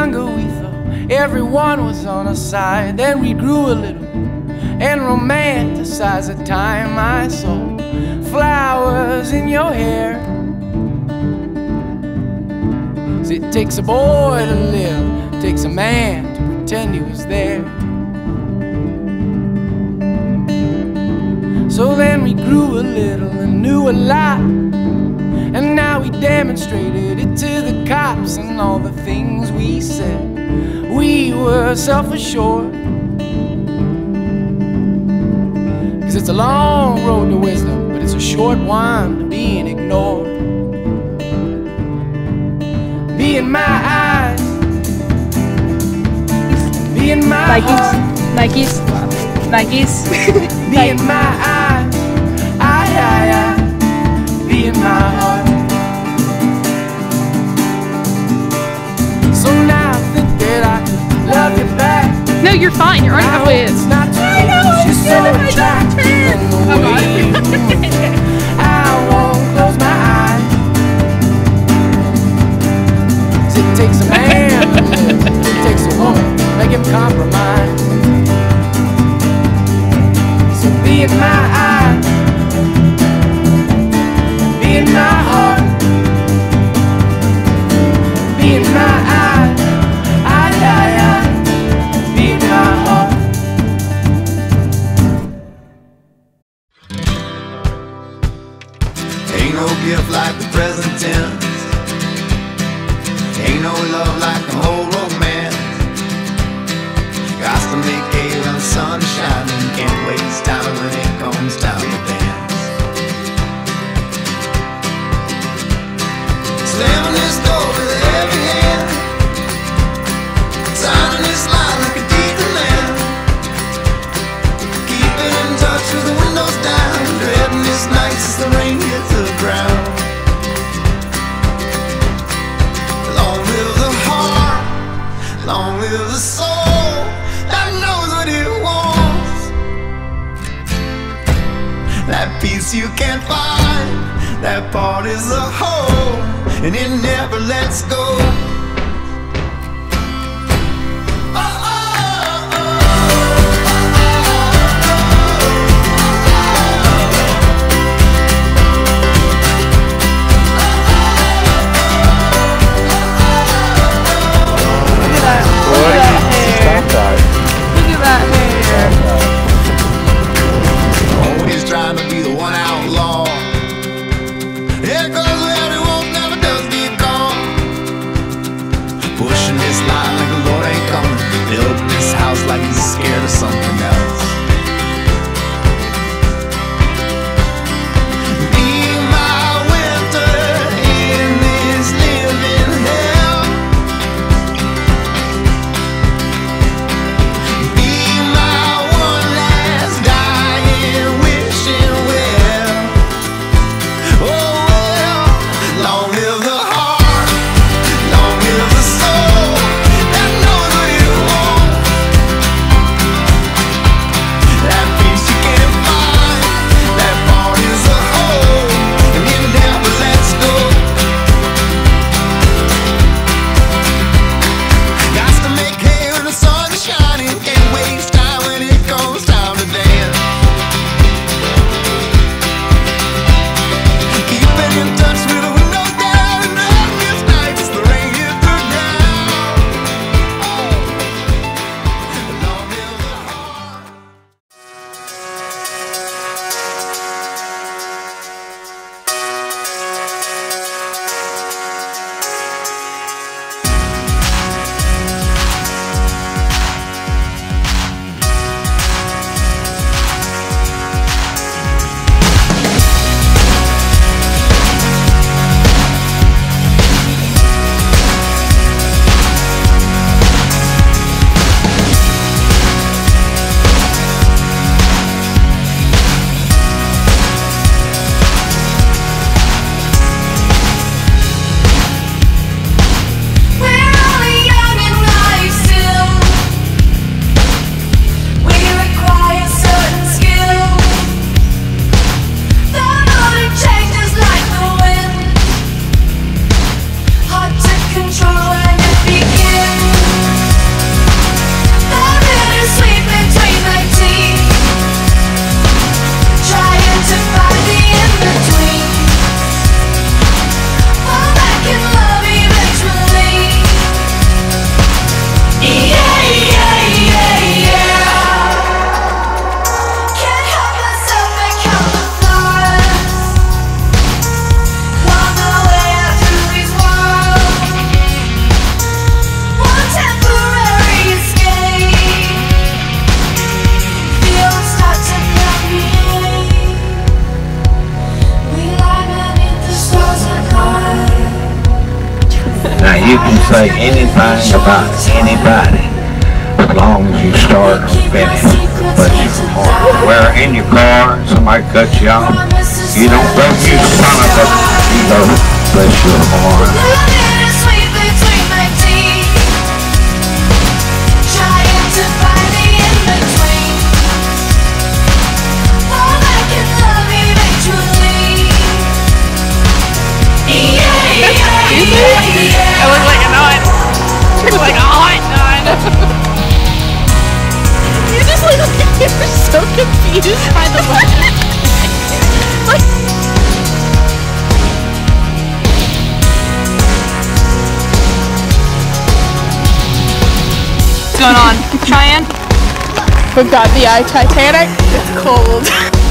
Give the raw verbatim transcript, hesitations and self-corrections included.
younger, we thought everyone was on our side. Then we grew a little and romanticized the time I saw flowers in your hair. 'Cause it takes a boy to live, it takes a man to pretend he was there. So then we grew a little and knew a lot, and now we demonstrated it to the cops. And all the things we said, we were self-assured. 'Cause it's a long road to wisdom, but it's a short one to being ignored. Be in my eyes, be in my heart. Nikes, Nikes, Be in my eyes, aye, aye, aye. Be in my heart. So now I think that I could love you back. No, you're fine. You're already halfway in. It's not too late, 'cause you're so attractive. Oh God. I won't close my eyes. 'Cause it takes a man to live, it takes a woman, make him compromise. So be in my eyes, be in my heart, be in my eyes, aye, aye, aye. Be in my heart. Ain't no gift like the present tense. Ain't no love like the whole romance. Got to make hay when the sun's shining. Can't waste time when it comes time to dance. Slamming this door with a heavy hand, signing this line like a deed to land. Keeping in touch with the windows down, dreading this night as the rain hits the ground. Long live the heart, long live the soul that knows what it wants. That peace you can't find, that part is a whole, and it never lets go. Always trying to be the one outlaw. Here goes where he won't, never does get caught. Pushing this line like the Lord ain't coming. Building this house like he's scared of something else. Be my winter in this living hell. Be my one last dying wishing well. Oh well, long live the heart, long live the soul that knows what it wants. say anything about anybody as long as you start or finish. Bless your heart. Where in your car somebody cuts you off, you don't go, you son of a, you go, bless your heart. I look like a nut. I look like a hot nut. You just look like you're so confused by the button. Like, what's going on, Cheyenne? We've got the uh, Titanic. It's cold.